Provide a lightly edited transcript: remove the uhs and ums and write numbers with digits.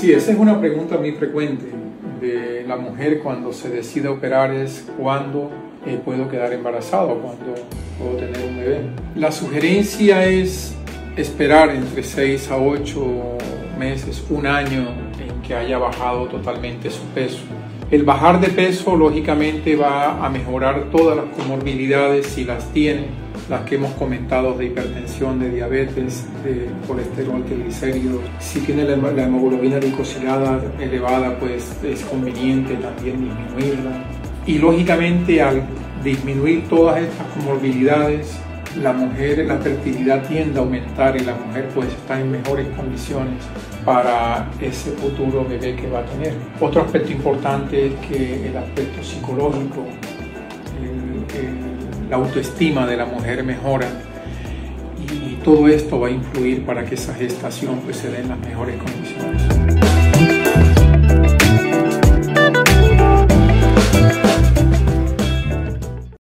Sí, esa es una pregunta muy frecuente de la mujer cuando se decide operar, es cuándo puedo quedar embarazada, cuándo puedo tener un bebé. La sugerencia es esperar entre 6 a 8 meses, un año, en que haya bajado totalmente su peso. El bajar de peso lógicamente va a mejorar todas las comorbilidades si las tiene, las que hemos comentado de hipertensión, de diabetes, de colesterol, triglicéridos. Si tiene la hemoglobina glicosilada elevada, pues es conveniente también disminuirla. Y lógicamente al disminuir todas estas comorbilidades, la fertilidad tiende a aumentar y la mujer pues está en mejores condiciones para ese futuro bebé que va a tener. Otro aspecto importante es que el aspecto psicológico, la autoestima de la mujer mejora y todo esto va a influir para que esa gestación pues se dé en las mejores condiciones.